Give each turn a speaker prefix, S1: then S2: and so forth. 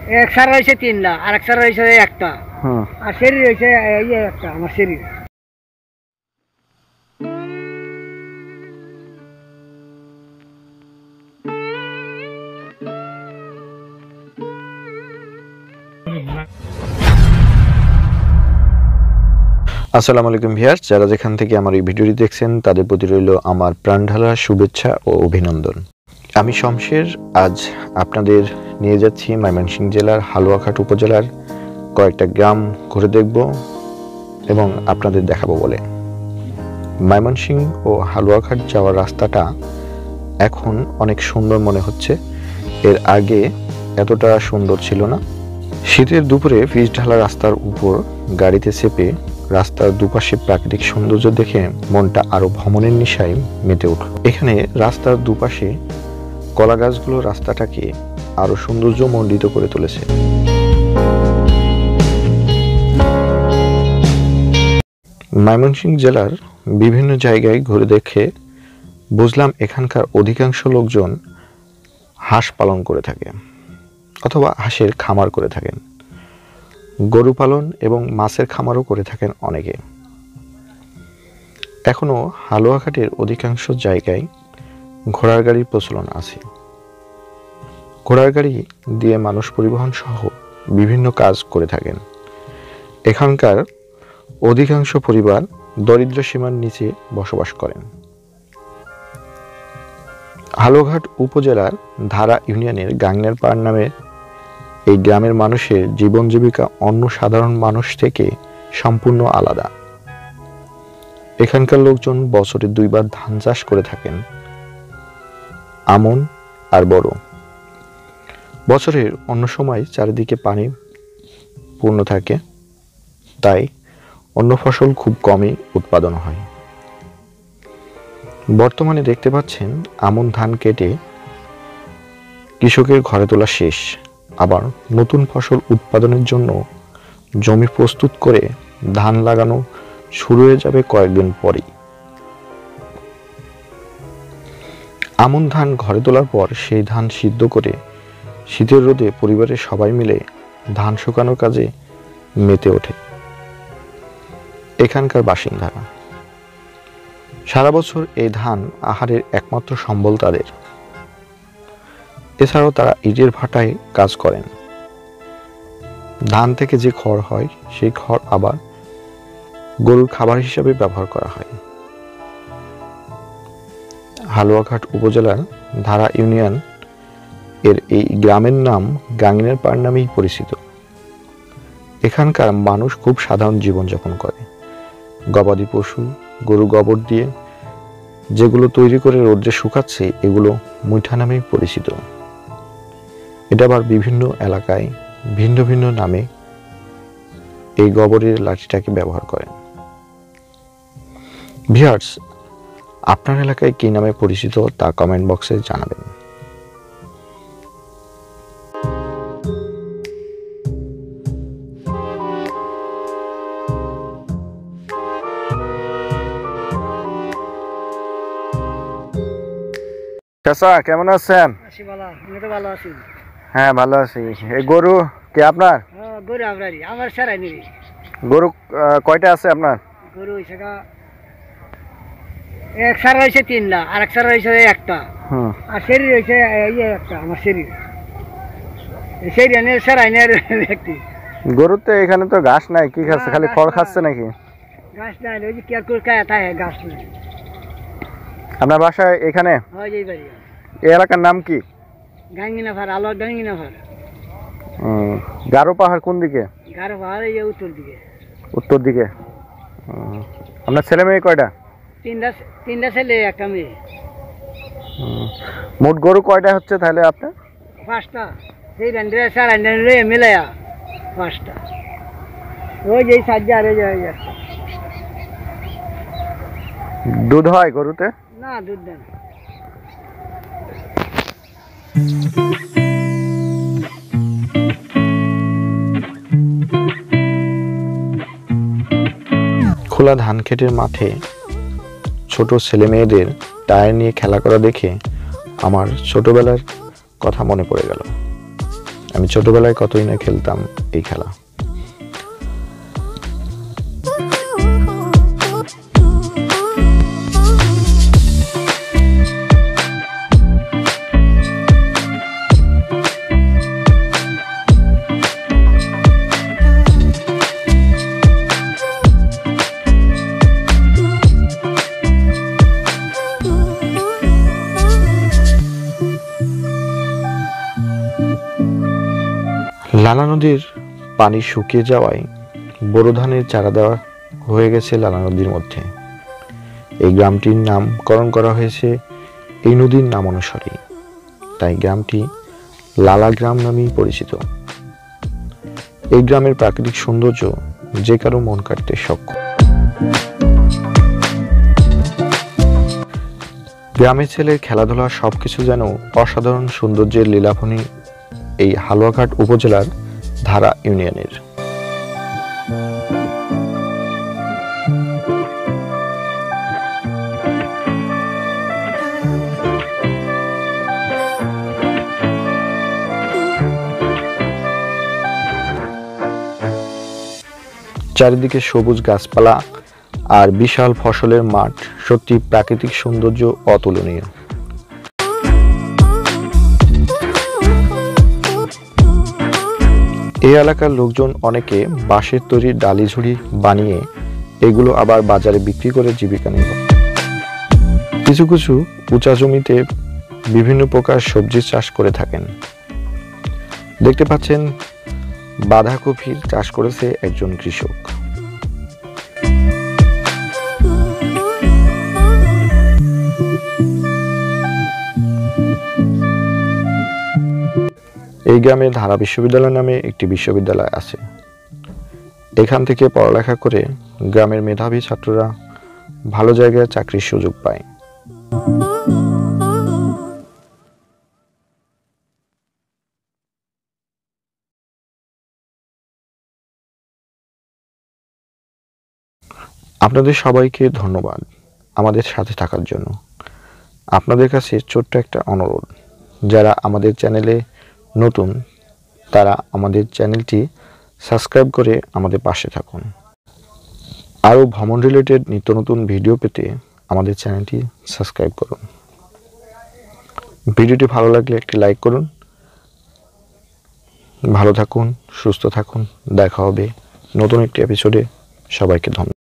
S1: এক সার রয়েছে 3 লাখ, আর এক সার রয়েছে একটা, আর শরীর রয়েছে এই একটা আমার শরীর।
S2: আসসালামু আলাইকুম ভিউয়ার্স, যারা যেখান থেকে আমার এই ভিডিওটি দেখছেন তাদের প্রতি রইল আমার প্রাণঢালা শুভেচ্ছা ও অভিনন্দন। আমি শমশের আজ আপনাদের নিয়ে যাচ্ছি ময়মনসিংহ জেলার হালুয়াঘাট উপজেলার কয়েকটা গ্রাম ঘুরে দেখব এবং আপনাদের দেখাবো বলে। ময়মনসিংহ ও হালুয়াঘাট যাওয়ার রাস্তাটা এখন অনেক সুন্দর মনে হচ্ছে, এর আগে এতটা সুন্দর ছিল না। শীতের দুপুরে পিচ ঢালা রাস্তার উপর গাড়িতে চেপে রাস্তার দুপাশে প্রাকৃতিক সৌন্দর্য দেখে মনটা আরো ভ্রমণের নেশায় মেতে উঠল। এখানে রাস্তার দুপাশে কলা গাছগুলো রাস্তাটাকে আরো সৌন্দর্যমণ্ডিত করে তুলেছে। ময়মনসিংহ জেলার বিভিন্ন জায়গায় ঘুরে দেখে বুঝলাম এখানকার অধিকাংশ লোকজন হাঁস পালন করে থাকে অথবা হাঁসের খামার করে থাকেন, গরু পালন এবং মাছের খামারও করে থাকেন অনেকে। এখনো হালুয়াঘাটের অধিকাংশ জায়গায় ঘোড়ার গাড়ির প্রচলন আছে। ঘোড়ার গাড়ি দিয়ে মানুষ পরিবহন সহ বিভিন্ন কাজ করে থাকেন। এখানকার অধিকাংশ পরিবার দরিদ্র সীমার নিচে বসবাস করেন। হালুয়াঘাট উপজেলার ধারা ইউনিয়নের গাংনের পাড় নামে এই গ্রামের মানুষের জীবন জীবিকা অন্য সাধারণ মানুষ থেকে সম্পূর্ণ আলাদা। এখানকার লোকজন বছরে 2 বার ধান চাষ করে থাকেন, আমন আর বড়। বছরের অন্য সময় চারিদিকে পানি পূর্ণ থাকে, তাই অন্য ফসল খুব কমই উৎপাদন হয়। বর্তমানে দেখতে পাচ্ছেন আমন ধান কেটে কৃষকের ঘরে তোলা শেষ, আবার নতুন ফসল উৎপাদনের জন্য জমি প্রস্তুত করে ধান লাগানো শুরু হয়ে যাবে কয়েকদিন পরেই। আমন ধান ঘরে তোলার পর সেই ধান সিদ্ধ করে শীতের রোদে পরিবারের সবাই মিলে ধান শুকানোর কাজে মেতে ওঠে এখানকার বাসিন্দারা। সারা বছর এই ধান আহারের একমাত্র সম্বল তাদের। এছাড়াও তারা ইটের ভাটায় কাজ করেন। ধান থেকে যে খড় হয় সেই খড় আবার গরুর খাবার হিসেবে ব্যবহার করা হয়। হালুয়াঘাট উপজেলার ধারা ইউনিয়ন এর এই গ্রামের নাম গাংনের পাড় নামেই পরিচিত। এখানকার মানুষ খুব সাধারণ জীবনযাপন করে। গবাদি পশু, গরু গোবর দিয়ে যেগুলো তৈরি করে রোদ্রে শুকাচ্ছে এগুলো মুঠা নামেই পরিচিত। এটা আবার বিভিন্ন এলাকায় ভিন্ন ভিন্ন নামে এই গোবরের লাঠিটাকে ব্যবহার করেন। ভিউয়ার্স, আপনার এলাকায় কি নামে পরিচিত তা কমেন্ট বক্সে জানাবেন। চাচা কেমন আছেন?
S1: ভালো আছি।
S2: হ্যাঁ ভালো আছি। এই গরু কে আপনার?
S1: গরু আমরারই, আমার সারাই নেই।
S2: গরু কয়টা আছে আপনার?
S1: গরু হইছে এক সার রয়েছে 3 লাখ, আর এক সার রয়েছে একটা, আর শরীর রয়েছে এই একটা আমার শরীর। সেই রানের সারাই নেই ব্যক্তি।
S2: গরুতে এখানে তো ঘাস নাই, কি খাচ্ছে? খালি খড় খাচ্ছে নাকি?
S1: ঘাস নাই, ওই যে কেয়ার করে খায় তাই ঘাস নাই।
S2: আপনার বাসা এখানে?
S1: হয় এই বাড়ি।
S2: এই এলাকার নাম কি?
S1: গাঙ্গিনাফার, আলোয়ার গাঙ্গিনাফার।
S2: গারো পাহাড় কোন দিকে?
S1: গারো পাহাড় এই উত্তর দিকে।
S2: উত্তর দিকে। আপনার ছেলে মেয়ে কয়টা?
S1: তিনটা ছেলে একটা মেয়ে।
S2: মোট গরু কয়টা হচ্ছে তাহলে আপনার?
S1: 5টা। সেই রান্ডে সারা রান্ডে মিলায়া 5টা। ওই যে সাজ্জা আর এই
S2: দুধ হয় গরুতে?
S1: না, দুধ দেন।
S2: খোলা ধান ক্ষেতের মাঠে ছোট ছেলে মেয়েদের টায়ার নিয়ে খেলা করা দেখে আমার ছোটবেলার কথা মনে পড়ে গেল। আমি ছোটবেলায় কতই না খেলতাম এই খেলা। লালা নদীর পানি শুকিয়ে যাওয়ায় বোরো ধানের চারা দেওয়া হয়ে গেছে লালা নদীর মধ্যে। এই গ্রামটির নামকরণ করা হয়েছে এই নদীর নাম অনুসারে, তাই গ্রামটি লালা গ্রাম নামেই পরিচিত। এই গ্রামের প্রাকৃতিক সৌন্দর্য যে কারো মন কাটতে সক্ষম। গ্রামের ছেলের খেলাধুলা সবকিছু যেন অসাধারণ সৌন্দর্যের লীলাভূমি এই হালুয়াঘাট উপজেলার ধারা ইউনিয়নের। চারিদিকে সবুজ গাছপালা আর বিশাল ফসলের মাঠ, সত্যি প্রাকৃতিক সৌন্দর্য অতুলনীয়। এই এলাকার লোকজন অনেকে বাঁশের তৈরি ডালি ঝুড়ি বানিয়ে এগুলো আবার বাজারে বিক্রি করে জীবিকা নির্বাহ। কিছু কিছু উঁচা জমিতে বিভিন্ন প্রকার সবজি চাষ করে থাকেন। দেখতে পাচ্ছেন বাঁধাকপির চাষ করেছে একজন কৃষক। এই গ্রামে ধারা বিশ্ববিদ্যালয় নামে একটি বিশ্ববিদ্যালয় আছে। এখান থেকে পড়ালেখা করে গ্রামের মেধাবী ছাত্ররা ভালো জায়গায় চাকরির সুযোগ পায়। আপনাদের সবাইকে ধন্যবাদ আমাদের সাথে থাকার জন্য। আপনাদের কাছে ছোট্ট একটা অনুরোধ, যারা আমাদের চ্যানেলে নতুন তারা আমাদের চ্যানেলটি সাবস্ক্রাইব করে আমাদের পাশে থাকুন। আরও ভ্রমণ রিলেটেড নিত্য নতুন ভিডিও পেতে আমাদের চ্যানেলটি সাবস্ক্রাইব করুন। ভিডিওটি ভালো লাগলে একটি লাইক করুন। ভালো থাকুন, সুস্থ থাকুন। দেখা হবে নতুন একটি এপিসোডে। সবাইকে ধন্যবাদ।